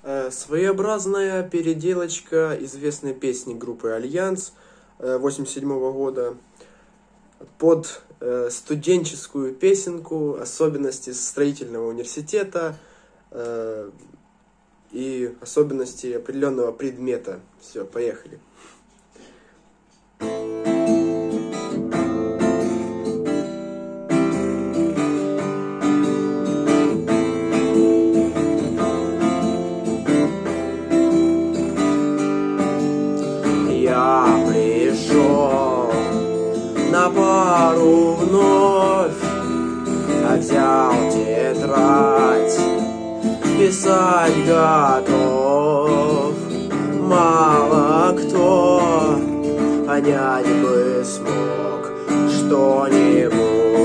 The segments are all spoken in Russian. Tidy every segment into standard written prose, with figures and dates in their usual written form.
Своеобразная переделочка известной песни группы «Альянс» 1987 года под студенческую песенку «Особенности строительного университета» и особенности определенного предмета. Все, поехали. Я пришел на пару вновь, взял тетрадь, писать готов. Мало кто понять бы смог что-нибудь.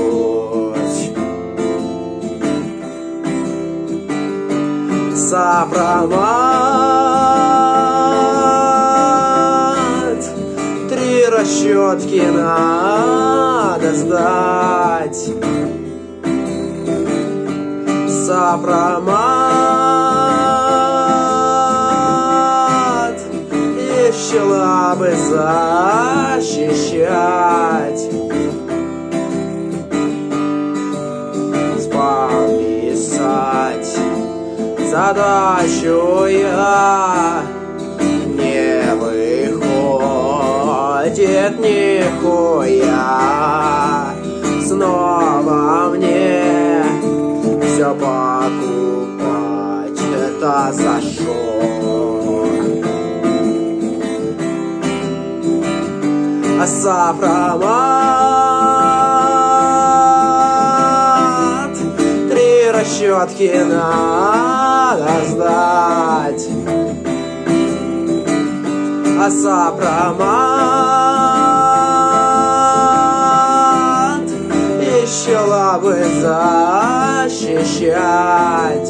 Сопромат, 3 расчетки надо сдать. Сопромат, еще лабы защищать. Списать задачу я не выходит нихуя. Снова мне все покупать, это за что? Сопромат, 3 расчетки надо сдать. Сопромат, еще лабы защищать.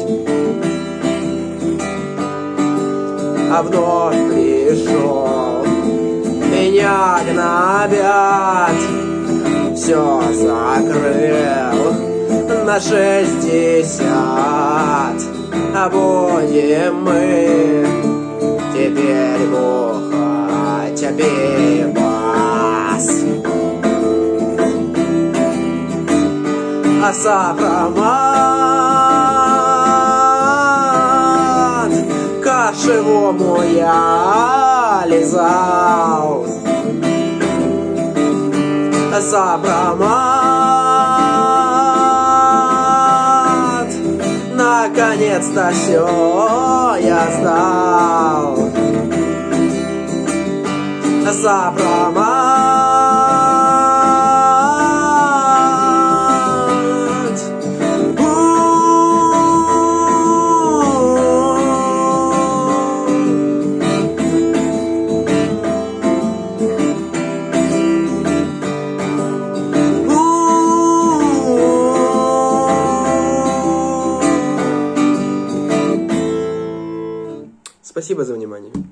Вновь пришел, меня гнобят, все закрыл на 60. Будем мы теперь бухать пивас. Сопромат, кошевому я лизал. Сопромат, наконец-то все я сдал. Сопромат, Спасибо за внимание.